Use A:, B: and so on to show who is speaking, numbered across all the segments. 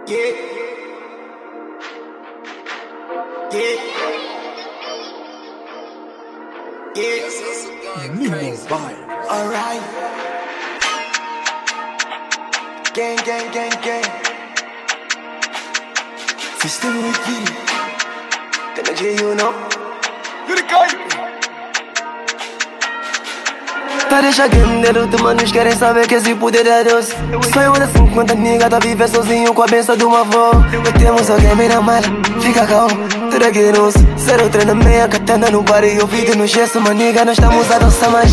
A: Yeah. Yeah. Yeah.
B: Minimal vibe.
A: Alright. Gang, gang, gang, gang. System Wiki. Energy, you know. You're the guy. Tá deixa game dentro, manos querem saber que esse poder é Deus. Sonho de 50 nigga, tá viver sozinho com a benção de uma avó. Metemos alguém bem na mala, fica calmo, tudo aqui nos 036, katana no bar e ouvido no gesso, maniga, nós estamos a dançar mais.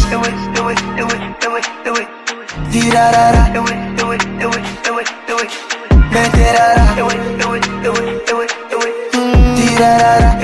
A: Tirarara, meterara, tirarara,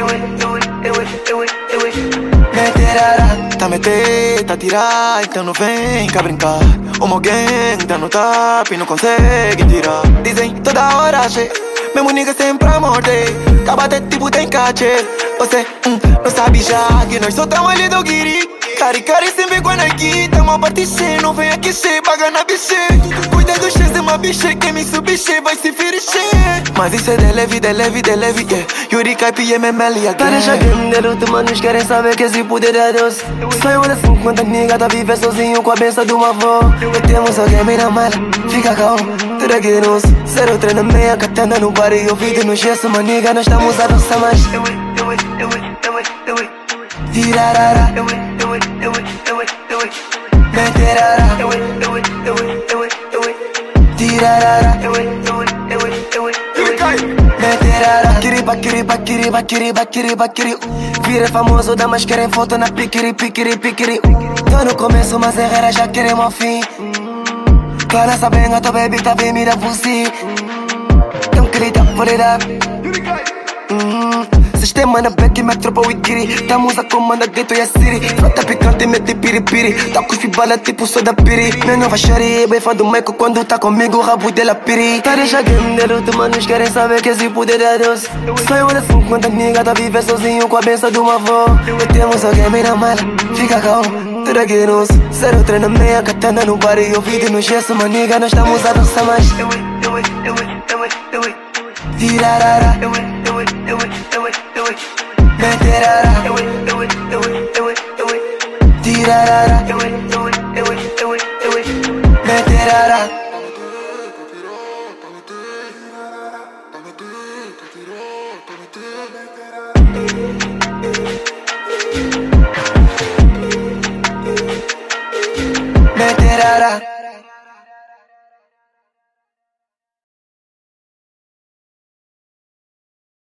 A: meterara. Tá meter, tá tirar, então não vem cá brincar. Uma gang tá no tap e não consegue tirar. Dizem toda hora, che, mesmo nigga sempre a morder. Cabate tipo tem caché. Você não sabe já que nós só tamo ali do guiri. Cari, sempre quando aqui tamo a partir cheio. Não vem aqui cheio, paga na biche. Cuida dos cheios de uma biche, quem me subir vai se ferir cheio. Mas isso é de leve, yeah. Yuri, Caipi e MML again. Tá deixa game dentro, manos querem saber que esse poder é Deus. Sonho de 50 nigga, tá viver sozinho com a benção de uma avó. Metemos alguém bem na mala, fica calmo, tudo aqui nos 036, katana no bar e ouvido no gesso, maniga, nós estamos a dançar mais. Tirarara, meterara, tirarara, meterara. Kiriba. Vira famoso, damas querem foto na piquiri. Tô no começo, mas errara já queremos ao fim. Clara sabendo, tua baby tá bem, mira você. Tão querida, vou lhe dar. Sistema na back, metropa e kiri. Tamo a comanda, gueto e a city. Frota picante, mete piripiri. Tá cuspe bala tipo soda piri. Minha nova xari, bem fã do Michael. Quando tá comigo, rabo dela piri. Tá deixa game dentro, manos querem saber que esse poder é Deus. Sonho de 50 nigga, tá viver sozinho com a benção de uma avó. Metemos alguém bem na mala, fica calmo, tudo aqui nos 036, katana no bar e ouvido no gesso, maniga, nós estamos a dançar mais. Tirarara, meterara, tirarara, meterara.